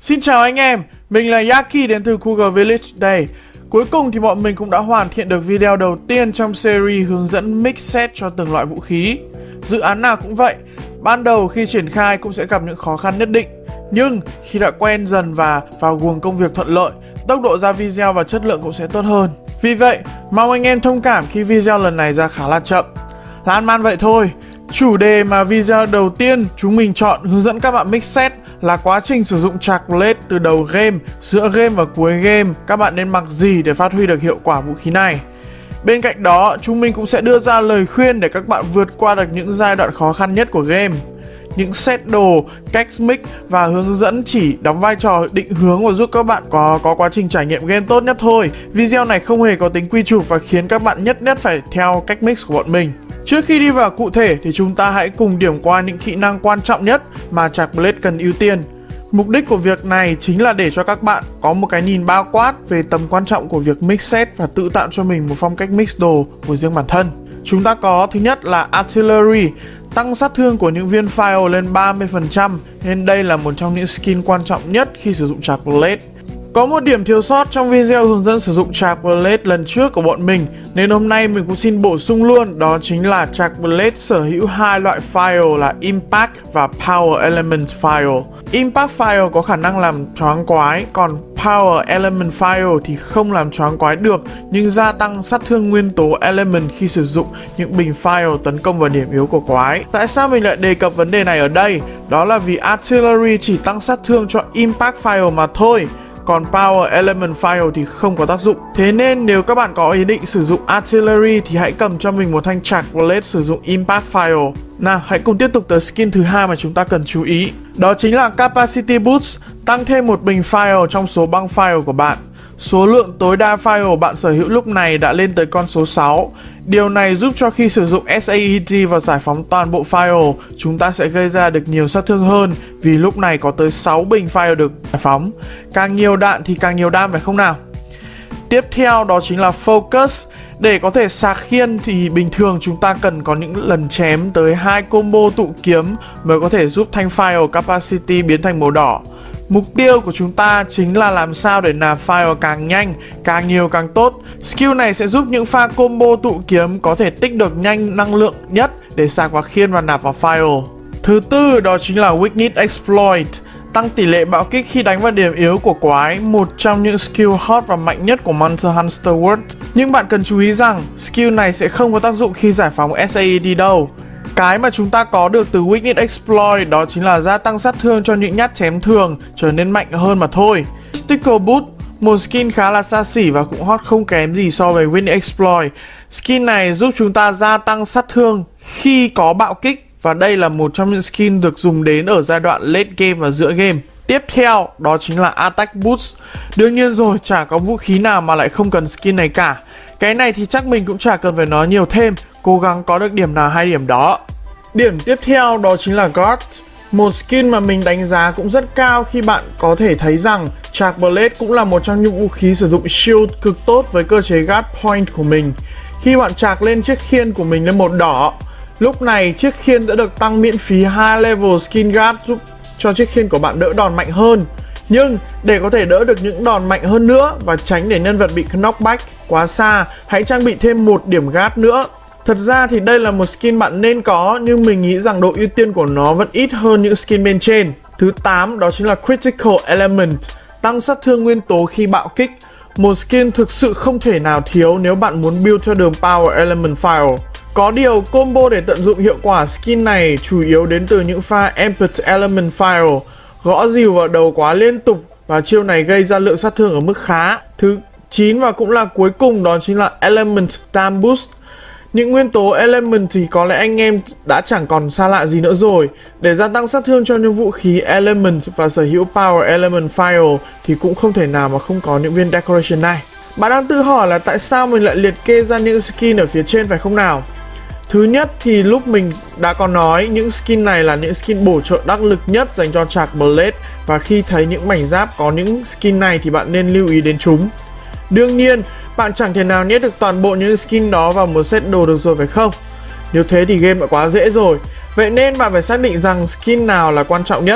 Xin chào anh em, mình là Yaki đến từ Cougar Village đây. Cuối cùng thì bọn mình cũng đã hoàn thiện được video đầu tiên trong series hướng dẫn mix set cho từng loại vũ khí. Dự án nào cũng vậy, ban đầu khi triển khai cũng sẽ gặp những khó khăn nhất định. Nhưng khi đã quen dần và vào guồng công việc thuận lợi, tốc độ ra video và chất lượng cũng sẽ tốt hơn. Vì vậy, mong anh em thông cảm khi video lần này ra khá là chậm. Lan man vậy thôi. Chủ đề mà video đầu tiên chúng mình chọn hướng dẫn các bạn mix set là quá trình sử dụng Charge Blade từ đầu game, giữa game và cuối game. Các bạn nên mặc gì để phát huy được hiệu quả vũ khí này. Bên cạnh đó, chúng mình cũng sẽ đưa ra lời khuyên để các bạn vượt qua được những giai đoạn khó khăn nhất của game. Những set đồ, cách mix và hướng dẫn chỉ đóng vai trò định hướng và giúp các bạn có quá trình trải nghiệm game tốt nhất thôi. Video này không hề có tính quy chụp và khiến các bạn nhất thiết phải theo cách mix của bọn mình. Trước khi đi vào cụ thể thì chúng ta hãy cùng điểm qua những kỹ năng quan trọng nhất mà Charge Blade cần ưu tiên. Mục đích của việc này chính là để cho các bạn có một cái nhìn bao quát về tầm quan trọng của việc mix set và tự tạo cho mình một phong cách mix đồ của riêng bản thân. Chúng ta có thứ nhất là Artillery, tăng sát thương của những viên fire lên 30%, nên đây là một trong những skin quan trọng nhất khi sử dụng Charge Blade. Có một điểm thiếu sót trong video hướng dẫn sử dụng Charge Blade lần trước của bọn mình, nên hôm nay mình cũng xin bổ sung luôn, đó chính là Charge Blade sở hữu hai loại fire là Impact và Power Element Fire. Impact Fire có khả năng làm choáng quái, còn Power Element Fire thì không làm choáng quái được, nhưng gia tăng sát thương nguyên tố Element khi sử dụng những bình fire tấn công vào điểm yếu của quái. Tại sao mình lại đề cập vấn đề này ở đây? Đó là vì Artillery chỉ tăng sát thương cho Impact Fire mà thôi, còn Power Element Fire thì không có tác dụng. Thế nên nếu các bạn có ý định sử dụng Artillery thì hãy cầm cho mình một thanh Charge Blade sử dụng Impact Fire. Nào, hãy cùng tiếp tục tới skin thứ hai mà chúng ta cần chú ý. Đó chính là Capacity Boost, tăng thêm một bình fire trong số băng fire của bạn. Số lượng tối đa fire bạn sở hữu lúc này đã lên tới con số 6. Điều này giúp cho khi sử dụng SAED và giải phóng toàn bộ fire, chúng ta sẽ gây ra được nhiều sát thương hơn, vì lúc này có tới 6 bình fire được giải phóng. Càng nhiều đạn thì càng nhiều đam, phải không nào? Tiếp theo đó chính là Focus. Để có thể sạc khiên thì bình thường chúng ta cần có những lần chém tới 2 combo tụ kiếm mới có thể giúp thanh fire capacity biến thành màu đỏ. Mục tiêu của chúng ta chính là làm sao để nạp fire càng nhanh, càng nhiều càng tốt. Skill này sẽ giúp những pha combo tụ kiếm có thể tích được nhanh năng lượng nhất để sạc vào khiên và nạp vào fire. Thứ tư đó chính là Weakness Exploit, tăng tỷ lệ bạo kích khi đánh vào điểm yếu của quái, một trong những skill hot và mạnh nhất của Monster Hunter World. Nhưng bạn cần chú ý rằng skill này sẽ không có tác dụng khi giải phóng SAED đâu. Cái mà chúng ta có được từ Weakness Exploit đó chính là gia tăng sát thương cho những nhát chém thường trở nên mạnh hơn mà thôi. Sticker Boot, một skin khá là xa xỉ và cũng hot không kém gì so với Weakness Exploit. Skin này giúp chúng ta gia tăng sát thương khi có bạo kích, và đây là một trong những skin được dùng đến ở giai đoạn late game và giữa game. Tiếp theo đó chính là Attack Boost. Đương nhiên rồi, chả có vũ khí nào mà lại không cần skin này cả. Cái này thì chắc mình cũng chả cần phải nói nhiều thêm, cố gắng có được điểm nào hay điểm đó. Điểm tiếp theo đó chính là Guard, một skin mà mình đánh giá cũng rất cao khi bạn có thể thấy rằng Charge Blade cũng là một trong những vũ khí sử dụng shield cực tốt với cơ chế Guard Point của mình. Khi bạn chạc lên chiếc khiên của mình lên màu đỏ, lúc này chiếc khiên đã được tăng miễn phí 2 level skin guard giúp cho chiếc khiên của bạn đỡ đòn mạnh hơn. Nhưng để có thể đỡ được những đòn mạnh hơn nữa và tránh để nhân vật bị knockback quá xa, hãy trang bị thêm một điểm guard nữa. Thật ra thì đây là một skin bạn nên có, nhưng mình nghĩ rằng độ ưu tiên của nó vẫn ít hơn những skin bên trên. Thứ 8 đó chính là Critical Element, tăng sát thương nguyên tố khi bạo kích. Một skin thực sự không thể nào thiếu nếu bạn muốn build theo đường Power Element Fire. Có điều, combo để tận dụng hiệu quả skin này chủ yếu đến từ những pha Empathy Element Fire, gõ dìu vào đầu quá liên tục, và chiêu này gây ra lượng sát thương ở mức khá. Thứ 9 và cũng là cuối cùng đó chính là Element Dam Boost. Những nguyên tố Element thì có lẽ anh em đã chẳng còn xa lạ gì nữa rồi. Để gia tăng sát thương cho những vũ khí Element và sở hữu Power Element Fire thì cũng không thể nào mà không có những viên Decoration này. Bạn đang tự hỏi là tại sao mình lại liệt kê ra những skin ở phía trên, phải không nào? Thứ nhất thì lúc mình đã có nói những skin này là những skin bổ trợ đắc lực nhất dành cho Charge Blade, và khi thấy những mảnh giáp có những skin này thì bạn nên lưu ý đến chúng. Đương nhiên, bạn chẳng thể nào nhét được toàn bộ những skin đó vào một set đồ được rồi, phải không? Nếu thế thì game đã quá dễ rồi. Vậy nên bạn phải xác định rằng skin nào là quan trọng nhất.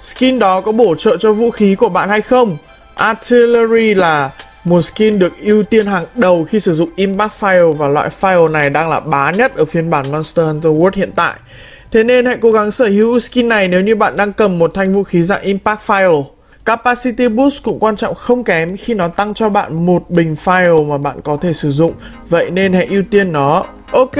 Skin đó có bổ trợ cho vũ khí của bạn hay không? Artillery là một skin được ưu tiên hàng đầu khi sử dụng Impact File, và loại file này đang là bá nhất ở phiên bản Monster Hunter World hiện tại. Thế nên hãy cố gắng sở hữu skin này nếu như bạn đang cầm một thanh vũ khí dạng Impact File. Capacity Boost cũng quan trọng không kém khi nó tăng cho bạn một bình file mà bạn có thể sử dụng, vậy nên hãy ưu tiên nó. Ok,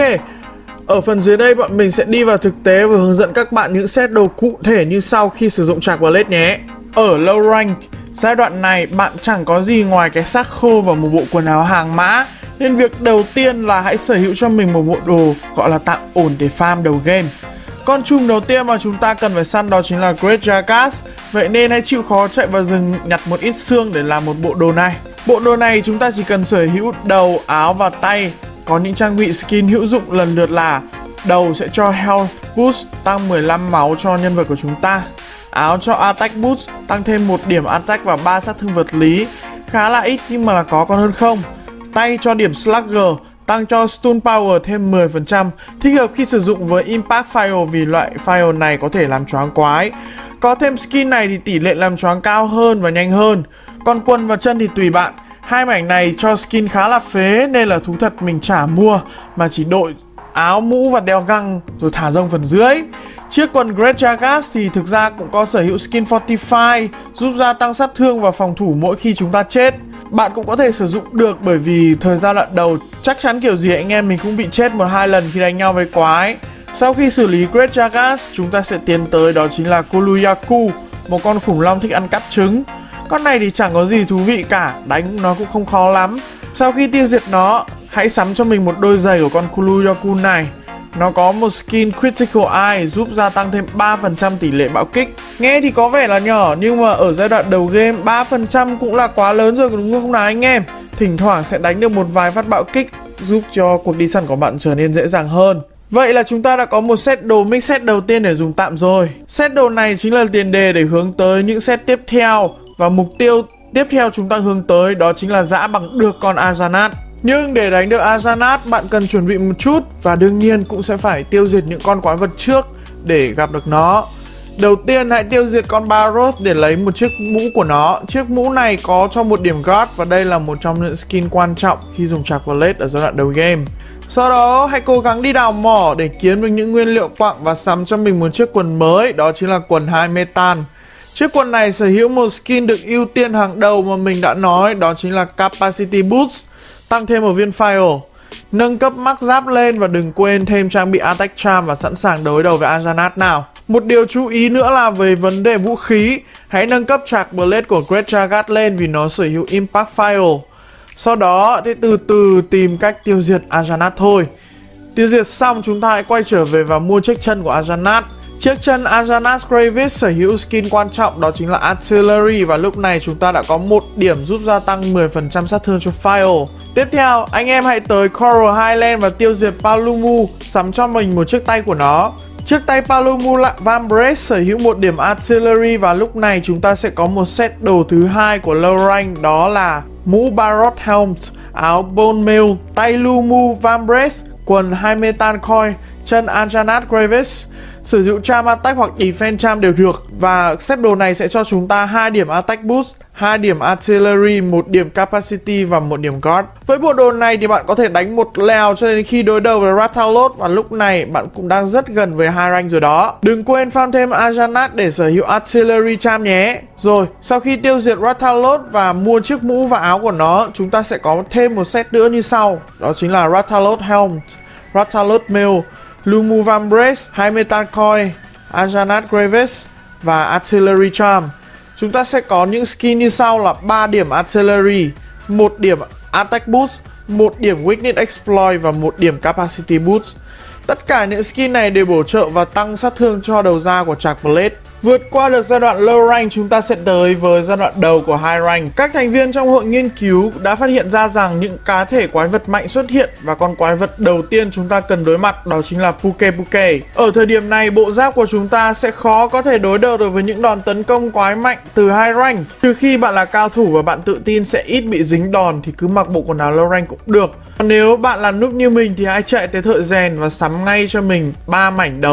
ở phần dưới đây bọn mình sẽ đi vào thực tế và hướng dẫn các bạn những set đồ cụ thể như sau khi sử dụng Shark Blade nhé. Ở low rank, giai đoạn này bạn chẳng có gì ngoài cái xác khô và một bộ quần áo hàng mã, nên việc đầu tiên là hãy sở hữu cho mình một bộ đồ gọi là tạm ổn để farm đầu game. Con trùng đầu tiên mà chúng ta cần phải săn đó chính là Great Jagras, vậy nên hãy chịu khó chạy vào rừng nhặt một ít xương để làm một bộ đồ này. Bộ đồ này chúng ta chỉ cần sở hữu đầu, áo và tay. Có những trang bị skin hữu dụng lần lượt là đầu sẽ cho Health Boost tăng 15 máu cho nhân vật của chúng ta, áo cho Attack Boost tăng thêm 1 điểm Attack và 3 sát thương vật lý, khá là ít nhưng mà là có còn hơn không. Tay cho điểm Slugger tăng cho Stun Power thêm 10%, thích hợp khi sử dụng với Impact File vì loại file này có thể làm choáng quái. Có thêm skin này thì tỷ lệ làm choáng cao hơn và nhanh hơn. Còn quần và chân thì tùy bạn. Hai mảnh này cho skin khá là phế nên là thú thật mình chả mua, mà chỉ đội áo, mũ và đeo găng rồi thả rông phần dưới. Chiếc quần Great Jagras thì thực ra cũng có sở hữu skin Fortify, giúp gia tăng sát thương và phòng thủ mỗi khi chúng ta chết. Bạn cũng có thể sử dụng được bởi vì thời gian đoạn đầu chắc chắn kiểu gì anh em mình cũng bị chết 1-2 lần khi đánh nhau với quái. Sau khi xử lý Great Jagras, chúng ta sẽ tiến tới đó chính là Kuluyaku, một con khủng long thích ăn cắp trứng. Con này thì chẳng có gì thú vị cả, đánh nó cũng không khó lắm. Sau khi tiêu diệt nó, hãy sắm cho mình một đôi giày của con Kuluyaku này. Nó có một skin Critical Eye giúp gia tăng thêm 3% tỷ lệ bạo kích. Nghe thì có vẻ là nhỏ nhưng mà ở giai đoạn đầu game 3% cũng là quá lớn rồi đúng không nào anh em? Thỉnh thoảng sẽ đánh được một vài phát bạo kích giúp cho cuộc đi săn của bạn trở nên dễ dàng hơn. Vậy là chúng ta đã có một set đồ mix set đầu tiên để dùng tạm rồi. Set đồ này chính là tiền đề để hướng tới những set tiếp theo, và mục tiêu tiếp theo chúng ta hướng tới đó chính là giã bằng được con Azanath. Nhưng để đánh được Azanath bạn cần chuẩn bị một chút, và đương nhiên cũng sẽ phải tiêu diệt những con quái vật trước để gặp được nó. Đầu tiên hãy tiêu diệt con Barroth để lấy một chiếc mũ của nó. Chiếc mũ này có cho một điểm guard và đây là một trong những skin quan trọng khi dùng Shark Blade ở giai đoạn đầu game. Sau đó hãy cố gắng đi đào mỏ để kiếm được những nguyên liệu quặng và sắm cho mình một chiếc quần mới, đó chính là quần 2 metan. Chiếc quần này sở hữu một skin được ưu tiên hàng đầu mà mình đã nói, đó chính là Capacity Boost, tăng thêm một viên file. Nâng cấp mắc giáp lên và đừng quên thêm trang bị Attack Charm và sẵn sàng đối đầu với Azanath nào. Một điều chú ý nữa là về vấn đề vũ khí, hãy nâng cấp Shark Blade của Great Jagras lên vì nó sở hữu Impact File. Sau đó thì từ từ tìm cách tiêu diệt Azanath thôi. Tiêu diệt xong chúng ta hãy quay trở về và mua chiếc chân của Azanath. Chiếc chân Azanath Gravis sở hữu skin quan trọng đó chính là Artillery, và lúc này chúng ta đã có 1 điểm giúp gia tăng 10% sát thương cho file. Tiếp theo, anh em hãy tới Coral Highland và tiêu diệt Palumu, sắm cho mình một chiếc tay của nó. Chiếc tay Palumu là Vambrace sở hữu 1 điểm Artillery, và lúc này chúng ta sẽ có một set đồ thứ hai của low rank, đó là mũ Barroth Helm, áo Bone Mail, tay Lumu Vambrace, quần 2 metal coin, chân Azanath Gravis. Sử dụng Charm Attack hoặc Defense Charm đều được, và set đồ này sẽ cho chúng ta 2 điểm Attack Boost, 2 điểm Artillery, 1 điểm Capacity và 1 điểm Guard. Với bộ đồ này thì bạn có thể đánh một lèo cho đến khi đối đầu với Rathalos, và lúc này bạn cũng đang rất gần với 2 rank rồi đó. Đừng quên farm thêm Azanath để sở hữu Artillery Charm nhé. Rồi, sau khi tiêu diệt Rathalos và mua chiếc mũ và áo của nó, chúng ta sẽ có thêm một set nữa như sau. Đó chính là Rathalos Helm, Rathalos Mail, Lumu Vambrace, 2 metal coin, Azanath Gravis và Artillery Charm. Chúng ta sẽ có những skin như sau là 3 điểm Artillery, 1 điểm Attack Boost, 1 điểm Weakness Exploit và 1 điểm Capacity Boost. Tất cả những skin này đều bổ trợ và tăng sát thương cho đầu ra của Shark Blade. Vượt qua được giai đoạn low rank, chúng ta sẽ tới với giai đoạn đầu của high rank. Các thành viên trong hội nghiên cứu đã phát hiện ra rằng những cá thể quái vật mạnh xuất hiện, và con quái vật đầu tiên chúng ta cần đối mặt đó chính là Puke Puke. Ở thời điểm này, bộ giáp của chúng ta sẽ khó có thể đối đầu được với những đòn tấn công quái mạnh từ high rank. Trừ khi bạn là cao thủ và bạn tự tin sẽ ít bị dính đòn thì cứ mặc bộ quần áo low rank cũng được. Còn nếu bạn là noob như mình thì hãy chạy tới thợ rèn và sắm ngay cho mình 3 mảnh đầu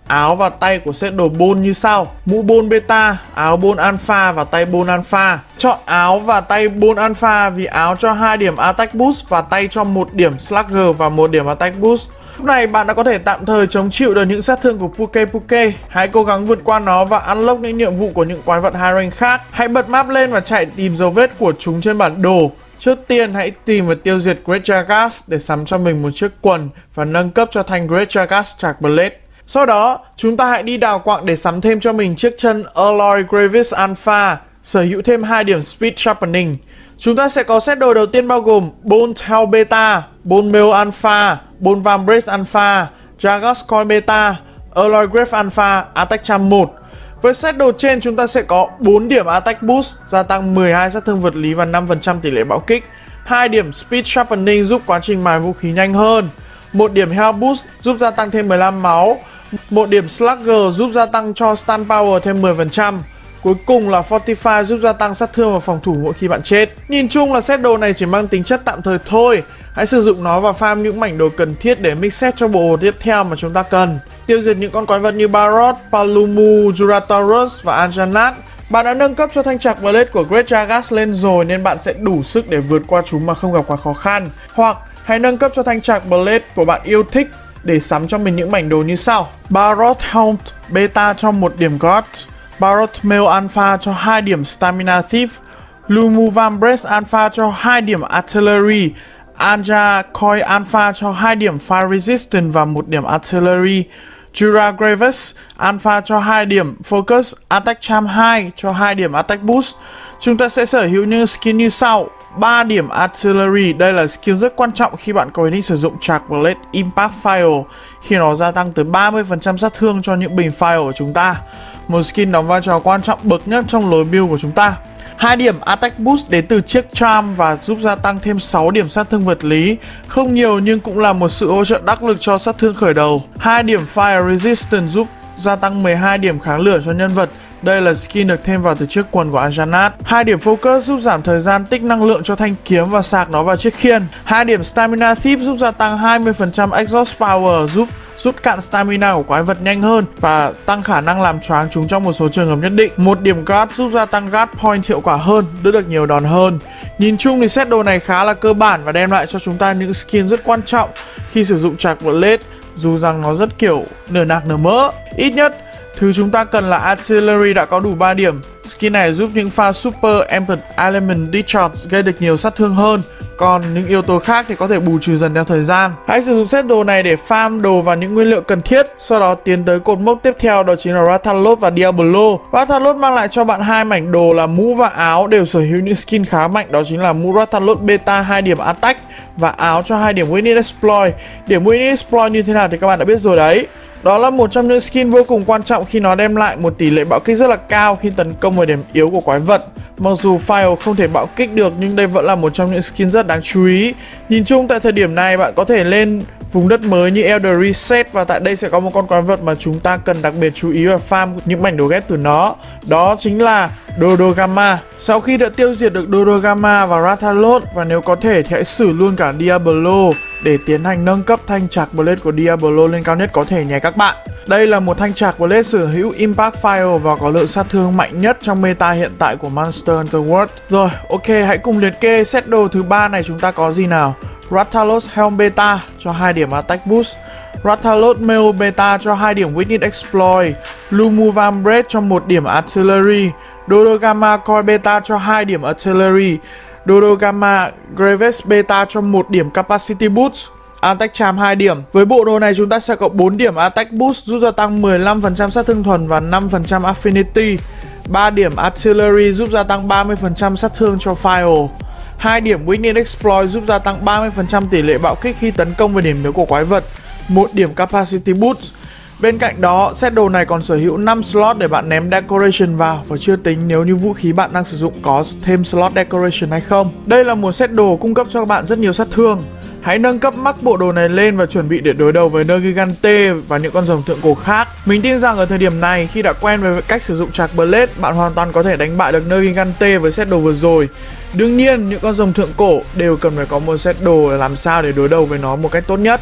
áo và tay của set đồ Bone như sau: mũ Bone Beta, áo Bone Alpha và tay Bone Alpha. Chọn áo và tay Bone Alpha vì áo cho 2 điểm Attack Boost và tay cho 1 điểm Slugger và 1 điểm Attack Boost. Lúc này bạn đã có thể tạm thời chống chịu được những sát thương của Puke. Hãy cố gắng vượt qua nó và unlock những nhiệm vụ của những quái vật high rank khác. Hãy bật map lên và chạy tìm dấu vết của chúng trên bản đồ. Trước tiên hãy tìm và tiêu diệt Great Jagras để sắm cho mình một chiếc quần và nâng cấp cho thanh Great Jagras Chạc Blade. Sau đó, chúng ta hãy đi đào quặng để sắm thêm cho mình chiếc chân Alloy Gravis Alpha, sở hữu thêm 2 điểm Speed Sharpening. Chúng ta sẽ có set đồ đầu tiên bao gồm Bone Tail Beta, Bone Mail Alpha, Bone Vambrace Alpha, Jagras Coil Beta, Alloy Grave Alpha, Attack Charm 1. Với set đồ trên chúng ta sẽ có 4 điểm Attack Boost, gia tăng 12 sát thương vật lý và 5% tỷ lệ bạo kích, 2 điểm Speed Sharpening giúp quá trình mài vũ khí nhanh hơn, 1 điểm Health Boost giúp gia tăng thêm 15 máu, 1 điểm Slugger giúp gia tăng cho Stun Power thêm 10%. Cuối cùng là Fortify giúp gia tăng sát thương và phòng thủ mỗi khi bạn chết. Nhìn chung là set đồ này chỉ mang tính chất tạm thời thôi. Hãy sử dụng nó và farm những mảnh đồ cần thiết để mix set cho bộ tiếp theo mà chúng ta cần. Tiêu diệt những con quái vật như Barroth, Palumu, Juratorus và Anjanat. Bạn đã nâng cấp cho thanh chạc Blade của Great Jagras lên rồi nên bạn sẽ đủ sức để vượt qua chúng mà không gặp quá khó khăn. Hoặc hãy nâng cấp cho thanh chạc Blade của bạn yêu thích để sắm cho mình những mảnh đồ như sau: Barroth Helm Beta cho 1 điểm Guard, Barroth Mail Alpha cho 2 điểm Stamina Thief, Lumu Vambrace Alpha cho 2 điểm Artillery, Anja Coil Alpha cho 2 điểm Fire Resistance và 1 điểm Artillery, Jura Gravis Alpha cho 2 điểm Focus, Attack Charm 2 cho 2 điểm Attack Boost. Chúng ta sẽ sở hữu những skin như sau: 3 điểm Artillery, đây là skill rất quan trọng khi bạn có ý định sử dụng Chạc Blade Impact Fire, khi nó gia tăng tới 30% sát thương cho những bình fire của chúng ta. Một skin đóng vai trò quan trọng bậc nhất trong lối build của chúng ta. 2 điểm Attack Boost đến từ chiếc Charm và giúp gia tăng thêm 6 điểm sát thương vật lý. Không nhiều nhưng cũng là một sự hỗ trợ đắc lực cho sát thương khởi đầu. 2 điểm Fire Resistance giúp gia tăng 12 điểm kháng lửa cho nhân vật. Đây là skin được thêm vào từ chiếc quần của Anjanat. 2 điểm Focus giúp giảm thời gian tích năng lượng cho thanh kiếm và sạc nó vào chiếc khiên. 2 điểm Stamina Thief giúp gia tăng 20% Exhaust Power, giúp rút cạn stamina của quái vật nhanh hơn và tăng khả năng làm choáng chúng trong một số trường hợp nhất định. 1 điểm Guard giúp gia tăng Guard Point hiệu quả hơn, đỡ được nhiều đòn hơn. Nhìn chung thì set đồ này khá là cơ bản và đem lại cho chúng ta những skin rất quan trọng khi sử dụng Chạc Blade, dù rằng nó rất kiểu nửa nạc nửa mỡ. Ít nhất thứ chúng ta cần là Artillery đã có đủ 3 điểm. Skin này giúp những pha Super Element Discharge gây được nhiều sát thương hơn, còn những yếu tố khác thì có thể bù trừ dần theo thời gian. Hãy sử dụng set đồ này để farm đồ và những nguyên liệu cần thiết, sau đó tiến tới cột mốc tiếp theo, đó chính là Rathalos và Diablo. Rathalos mang lại cho bạn 2 mảnh đồ là mũ và áo đều sở hữu những skin khá mạnh, đó chính là mũ Rathalos Beta 2 điểm Attack và áo cho 2 điểm Witness Exploit. Điểm Witness Exploit như thế nào thì các bạn đã biết rồi đấy. Đó là một trong những skin vô cùng quan trọng khi nó đem lại một tỷ lệ bạo kích rất là cao khi tấn công vào điểm yếu của quái vật. Mặc dù Fire không thể bạo kích được nhưng đây vẫn là một trong những skin rất đáng chú ý. Nhìn chung tại thời điểm này bạn có thể lên vùng đất mới như Elder Reset và tại đây sẽ có một con quái vật mà chúng ta cần đặc biệt chú ý và farm những mảnh đồ ghép từ nó. Đó chính là Dodogama. Sau khi đã tiêu diệt được Dodogama và Rathalos và nếu có thể thì hãy xử luôn cả Diablo để tiến hành nâng cấp thanh Chạc Blade của Diablo lên cao nhất có thể nhé các bạn. Đây là một thanh Chạc Blade sở hữu Impact Fire và có lượng sát thương mạnh nhất trong meta hiện tại của Monster Hunter World. Rồi, ok, hãy cùng liệt kê set đồ thứ 3 này chúng ta có gì nào. Rathalos Helm Beta cho 2 điểm Attack Boost, Rathalos Mail Beta cho 2 điểm Witness Exploit, Lumu Vambrace cho 1 điểm Artillery, Dodogama Coil Beta cho 2 điểm Artillery, Dodogama Gravis Beta cho 1 điểm Capacity Boost, Attack Charm 2 điểm. Với bộ đồ này chúng ta sẽ có 4 điểm Attack Boost giúp gia tăng 15% sát thương thuần và 5% Affinity, 3 điểm Artillery giúp gia tăng 30% sát thương cho Fire, 2 điểm Witness Exploit giúp gia tăng 30% tỷ lệ bạo kích khi tấn công vào điểm yếu của quái vật, 1 điểm Capacity Boost. Bên cạnh đó, set đồ này còn sở hữu 5 slot để bạn ném Decoration vào và chưa tính nếu như vũ khí bạn đang sử dụng có thêm slot Decoration hay không. Đây là một set đồ cung cấp cho các bạn rất nhiều sát thương. Hãy nâng cấp max bộ đồ này lên và chuẩn bị để đối đầu với Nergigante và những con rồng thượng cổ khác. Mình tin rằng ở thời điểm này, khi đã quen với cách sử dụng Chạc Blade, bạn hoàn toàn có thể đánh bại được Nergigante với set đồ vừa rồi. Đương nhiên, những con rồng thượng cổ đều cần phải có một set đồ để làm sao để đối đầu với nó một cách tốt nhất.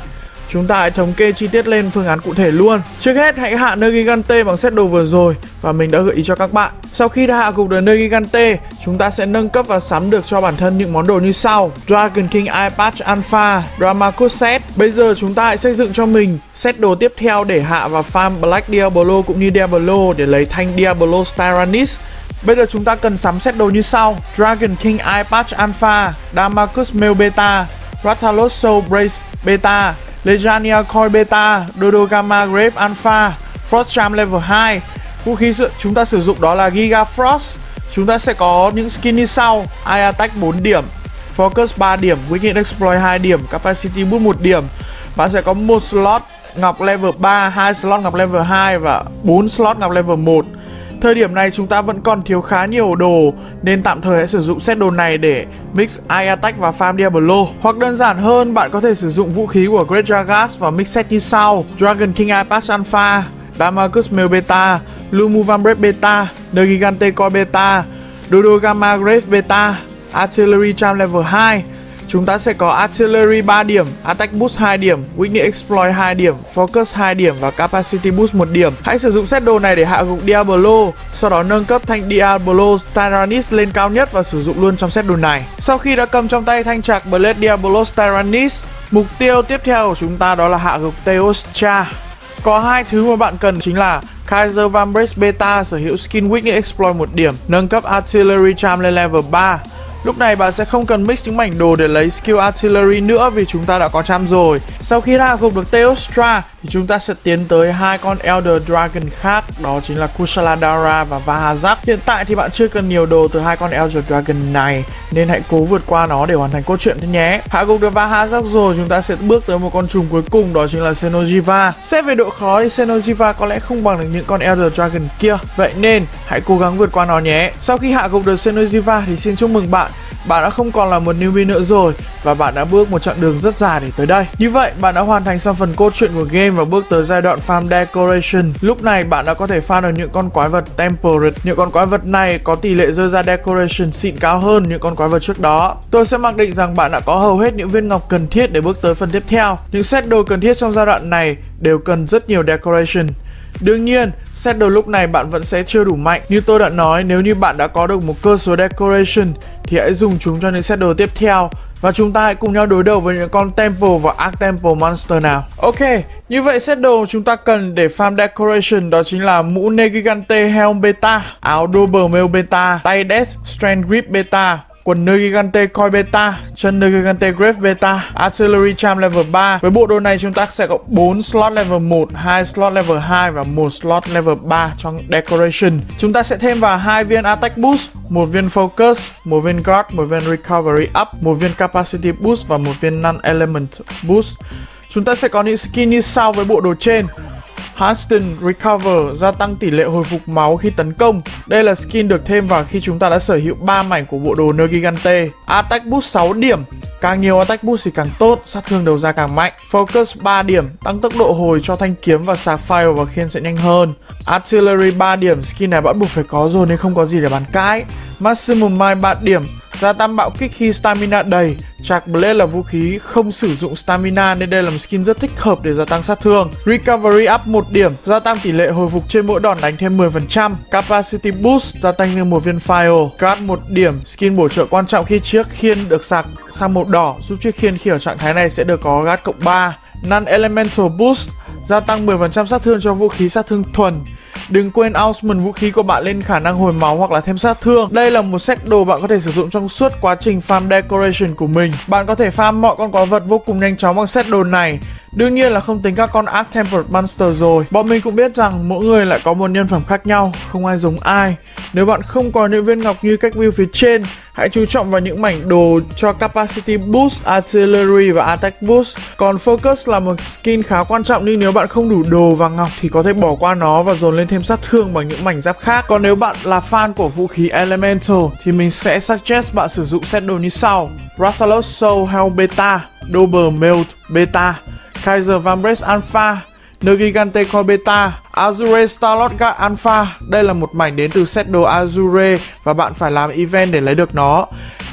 chúng ta hãy thống kê chi tiết lên phương án cụ thể luôn. Trước hết hãy hạ Nergigante bằng set đồ vừa rồi và mình đã gợi ý cho các bạn. Sau khi đã hạ gục được Nergigante, chúng ta sẽ nâng cấp và sắm được cho bản thân những món đồ như sau: Dragon King Eye Patch Alpha, Dramakus set. Bây giờ chúng ta hãy xây dựng cho mình set đồ tiếp theo để hạ và farm Black Diablo cũng như Diablo để lấy thanh Diablo Tyrannis. Bây giờ chúng ta cần sắm set đồ như sau: Dragon King Eye Patch Alpha, Damascus Mail Beta, Rathalos Soul Brace Beta, Legania Coil Beta, Dodogama Grave Alpha, Frost Charm level 2. Vũ khí chúng ta sử dụng đó là Giga Frost. Chúng ta sẽ có những skin như sau: Eye Attack 4 điểm, Focus 3 điểm, Wicked Exploit 2 điểm, Capacity Boost 1 điểm. Bạn sẽ có 1 slot ngọc level 3, 2 slot ngọc level 2 và 4 slot ngọc level 1. Thời điểm này chúng ta vẫn còn thiếu khá nhiều đồ nên tạm thời hãy sử dụng set đồ này để mix Eye Attack và farm Diablo. Hoặc đơn giản hơn, bạn có thể sử dụng vũ khí của Great Jagas và mix set như sau: Dragon King Eye Patch Alpha, Damascus Mail Beta, Lumu Vambrace Beta, Nergigante Coil Beta, Dodogama Grave Beta, Artillery Charm level 2. Chúng ta sẽ có Artillery 3 điểm, Attack Boost 2 điểm, Weakness Exploit 2 điểm, Focus 2 điểm và Capacity Boost 1 điểm. Hãy sử dụng set đồ này để hạ gục Diablo, sau đó nâng cấp thanh Diablo Tyrannis lên cao nhất và sử dụng luôn trong set đồ này. Sau khi đã cầm trong tay thanh trạc Blade Diablo Tyrannis, mục tiêu tiếp theo của chúng ta đó là hạ gục Teostra. Có hai thứ mà bạn cần chính là Kaiser Vambrace Beta sở hữu skin Weakness Exploit 1 điểm, nâng cấp Artillery Charm lên level 3. Lúc này bạn sẽ không cần mix những mảnh đồ để lấy skill Artillery nữa vì chúng ta đã có charm rồi. Sau khi đã gục được Teostra thì chúng ta sẽ tiến tới hai con Elder Dragon khác, đó chính là Kushaladhara và Vahazak. Hiện tại thì bạn chưa cần nhiều đồ từ hai con Elder Dragon này nên hãy cố vượt qua nó để hoàn thành cốt truyện thế nhé. Hạ gục được Vahazak rồi, chúng ta sẽ bước tới một con trùng cuối cùng, đó chính là Xeno'jiva. Xét về độ khó thì Xeno'jiva có lẽ không bằng được những con Elder Dragon kia, vậy nên hãy cố gắng vượt qua nó nhé. Sau khi hạ gục được Xeno'jiva thì xin chúc mừng bạn đã không còn là một newbie nữa rồi và bạn đã bước một chặng đường rất dài để tới đây. Như vậy, bạn đã hoàn thành xong phần cốt truyện của game và bước tới giai đoạn farm decoration. Lúc này bạn đã có thể farm được những con quái vật temperate. Những con quái vật này có tỷ lệ rơi ra decoration xịn cao hơn những con quái vật trước đó. Tôi sẽ mặc định rằng bạn đã có hầu hết những viên ngọc cần thiết để bước tới phần tiếp theo. Những set đồ cần thiết trong giai đoạn này đều cần rất nhiều decoration. Đương nhiên, set đồ lúc này bạn vẫn sẽ chưa đủ mạnh. Như tôi đã nói, nếu như bạn đã có được một cơ số decoration thì hãy dùng chúng cho những set đồ tiếp theo. Và chúng ta hãy cùng nhau đối đầu với những con Temple và Arc Temple Monster nào. Ok, như vậy set đồ chúng ta cần để farm decoration đó chính là mũ Nergigante Helm Beta, áo Dobermail Beta, tay Death Strength Grip Beta, quần Nergigante Coil Beta, chân Nergigante Grave Beta, Artillery Charm level 3. Với bộ đồ này chúng ta sẽ có 4 slot level 1, 2 slot level 2 và 1 slot level 3 trong decoration. Chúng ta sẽ thêm vào 2 viên Attack Boost, 1 viên Focus, 1 viên Guard, 1 viên Recovery Up, 1 viên Capacity Boost và 1 viên Non-Element Boost. Chúng ta sẽ có những skin như sau với bộ đồ trên: Hasten Recover, gia tăng tỷ lệ hồi phục máu khi tấn công. Đây là skin được thêm vào khi chúng ta đã sở hữu 3 mảnh của bộ đồ Nergigante. Attack Boost 6 điểm, càng nhiều Attack Boost thì càng tốt, sát thương đầu ra càng mạnh. Focus 3 điểm, tăng tốc độ hồi cho thanh kiếm và sạc file và khiên sẽ nhanh hơn. Artillery 3 điểm, skin này bắt buộc phải có rồi nên không có gì để bàn cãi. Maximum Mind 3 điểm, gia tăng bạo kích khi stamina đầy. Trạc Blade là vũ khí không sử dụng stamina nên đây là một skin rất thích hợp để gia tăng sát thương. Recovery Up 1 điểm, gia tăng tỷ lệ hồi phục trên mỗi đòn đánh thêm 10%. Capacity Boost, gia tăng thêm 1 viên file. Guard 1 điểm, skin bổ trợ quan trọng khi chiếc khiên được sạc sang màu đỏ, giúp chiếc khiên khi ở trạng thái này sẽ được có Guard cộng 3. Non-Elemental Boost, gia tăng 10% sát thương cho vũ khí sát thương thuần. Đừng quên Ausman vũ khí của bạn lên khả năng hồi máu hoặc là thêm sát thương. Đây là một set đồ bạn có thể sử dụng trong suốt quá trình farm decoration của mình. Bạn có thể farm mọi con quái vật vô cùng nhanh chóng bằng set đồ này. Đương nhiên là không tính các con Arc Temple Monster rồi. Bọn mình cũng biết rằng mỗi người lại có một nhân phẩm khác nhau, không ai giống ai. Nếu bạn không có những viên ngọc như cách build phía trên, hãy chú trọng vào những mảnh đồ cho Capacity Boost, Artillery và Attack Boost. Còn Focus là một skin khá quan trọng, nhưng nếu bạn không đủ đồ và ngọc thì có thể bỏ qua nó và dồn lên thêm sát thương bằng những mảnh giáp khác. Còn nếu bạn là fan của vũ khí Elemental thì mình sẽ suggest bạn sử dụng set đồ như sau: Rathalos Soul Helm Beta, Dobermail Beta, Kaiser Vambrace Alpha, Nergigante Coil Beta, Azure Starlord Guard Alpha. Đây là một mảnh đến từ set đồ Azure và bạn phải làm event để lấy được nó.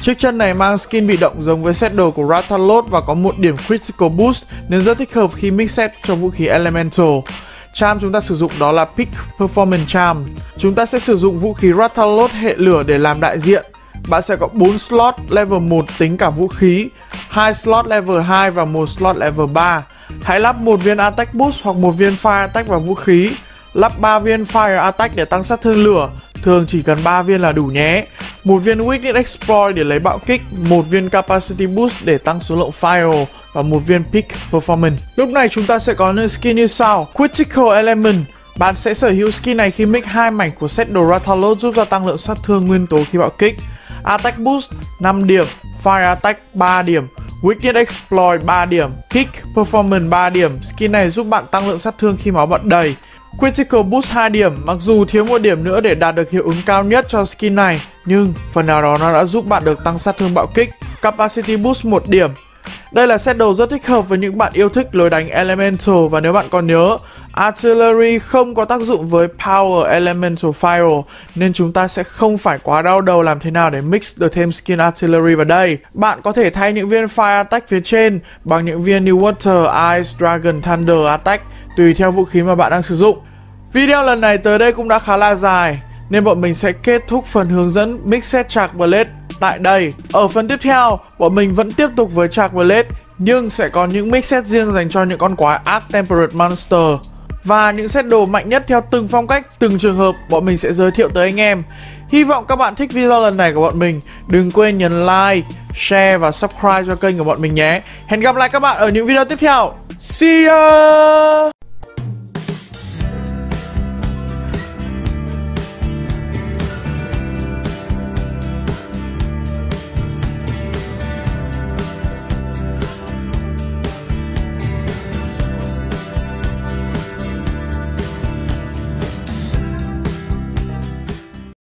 Chiếc chân này mang skin bị động giống với set đồ của Rathalos và có một điểm Critical Boost nên rất thích hợp khi mix set cho vũ khí Elemental. Charm chúng ta sử dụng đó là Peak Performance Charm. Chúng ta sẽ sử dụng vũ khí Rathalos hệ lửa để làm đại diện. Bạn sẽ có 4 slot level 1 tính cả vũ khí, 2 slot level 2 và 1 slot level 3. Hãy lắp một viên Attack Boost hoặc một viên Fire Attack vào vũ khí. Lắp 3 viên Fire Attack để tăng sát thương lửa, thường chỉ cần 3 viên là đủ nhé. Một viên Weakness Exploit để lấy bạo kích, một viên Capacity Boost để tăng số lượng Fire và một viên Peak Performance. Lúc này chúng ta sẽ có những skin như sau. Critical Element. Bạn sẽ sở hữu skin này khi mix hai mảnh của set đồ Rathalos giúp gia tăng lượng sát thương nguyên tố khi bạo kích. Attack Boost 5 điểm, Fire Attack 3 điểm, Weakness Exploit 3 điểm, Peak Performance 3 điểm. Skin này giúp bạn tăng lượng sát thương khi máu bạn đầy. Critical Boost 2 điểm, mặc dù thiếu một điểm nữa để đạt được hiệu ứng cao nhất cho skin này, nhưng phần nào đó nó đã giúp bạn được tăng sát thương bạo kích. Capacity Boost 1 điểm. Đây là set đồ rất thích hợp với những bạn yêu thích lối đánh Elemental, và nếu bạn còn nhớ, Artillery không có tác dụng với Power Elemental Fire nên chúng ta sẽ không phải quá đau đầu làm thế nào để mix được thêm skin Artillery vào đây. Bạn có thể thay những viên Fire Attack phía trên bằng những viên như Water, Ice, Dragon, Thunder Attack tùy theo vũ khí mà bạn đang sử dụng. Video lần này tới đây cũng đã khá là dài nên bọn mình sẽ kết thúc phần hướng dẫn mix set Shark Blade tại đây. Ở phần tiếp theo, bọn mình vẫn tiếp tục với Shark Blade nhưng sẽ có những mix set riêng dành cho những con quái Arc Temperate Monster. Và những set đồ mạnh nhất theo từng phong cách, từng trường hợp bọn mình sẽ giới thiệu tới anh em. Hy vọng các bạn thích video lần này của bọn mình. Đừng quên nhấn like, share và subscribe cho kênh của bọn mình nhé. Hẹn gặp lại các bạn ở những video tiếp theo. See ya!